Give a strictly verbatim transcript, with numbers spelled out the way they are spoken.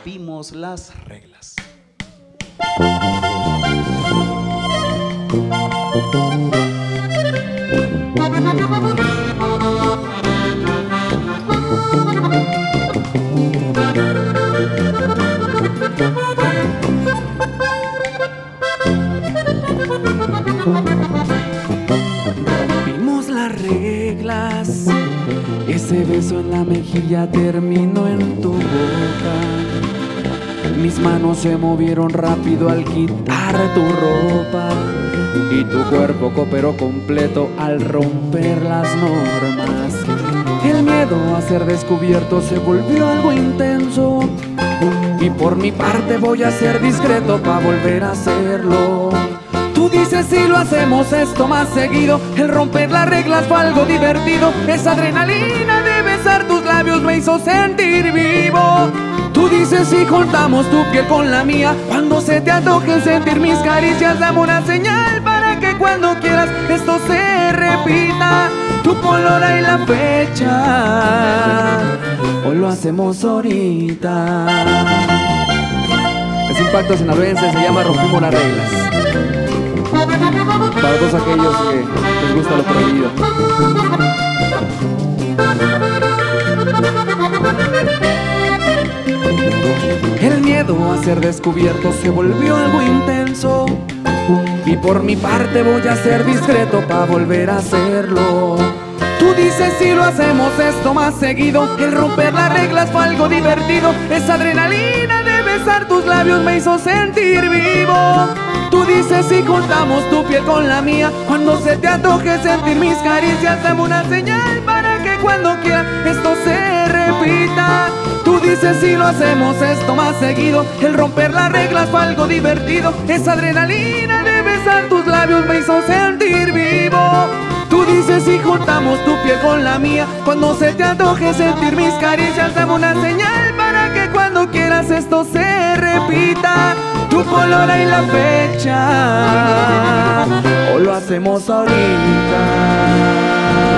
rompimos las reglas. Rompimos las reglas, ese beso en la mejilla terminó en tu boca. Mis manos se movieron rápido al quitar tu ropa y tu cuerpo cooperó completo al romper las normas. El miedo a ser descubierto se volvió algo intenso y por mi parte voy a ser discreto para volver a hacerlo. Tú dices si lo hacemos esto más seguido, el romper las reglas fue algo divertido. Esa adrenalina de besar tus labios me hizo sentir vivo. Tú dices si juntamos tu piel con la mía, cuando se te antoje sentir mis caricias, dame una señal para que cuando quieras esto se repita. Tu color y la fecha, o lo hacemos ahorita. Es Impacto Sinaloense, se llama Rompimos las reglas. Para todos aquellos que les gusta lo prohibido. El miedo a ser descubierto se volvió algo intenso y por mi parte voy a ser discreto para volver a hacerlo. Tú dices si lo hacemos esto más seguido, el romper las reglas fue algo divertido. Esa adrenalina de besar tus labios me hizo sentir vivo. Tú dices si juntamos tu piel con la mía, cuando se te antoje sentir mis caricias, dame una señal para que cuando quieras esto se repita. Tú dices si lo hacemos esto más seguido, el romper las reglas fue algo divertido. Esa adrenalina de besar tus labios me hizo sentir vivo. Tú dices si juntamos tu piel con la mía, cuando se te antoje sentir mis caricias, dame una señal para que cuando quieras esto se repita. Tu color y la fecha, o lo hacemos ahorita.